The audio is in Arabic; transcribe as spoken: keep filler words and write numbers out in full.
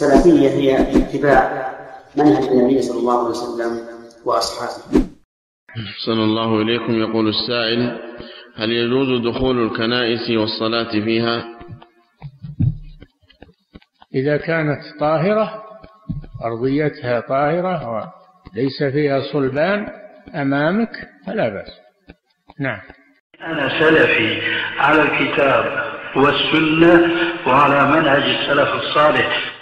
السلفية هي اتباع منهج النبي صلى الله عليه وسلم وأصحابه. صلى الله إليكم. يقول السائل: هل يجوز دخول الكنائس والصلاة فيها؟ إذا كانت طاهرة، أرضيتها طاهرة وليس فيها صلبان أمامك فلا بأس. نعم. أنا سلفي على الكتاب والسنة وعلى منهج السلف الصالح.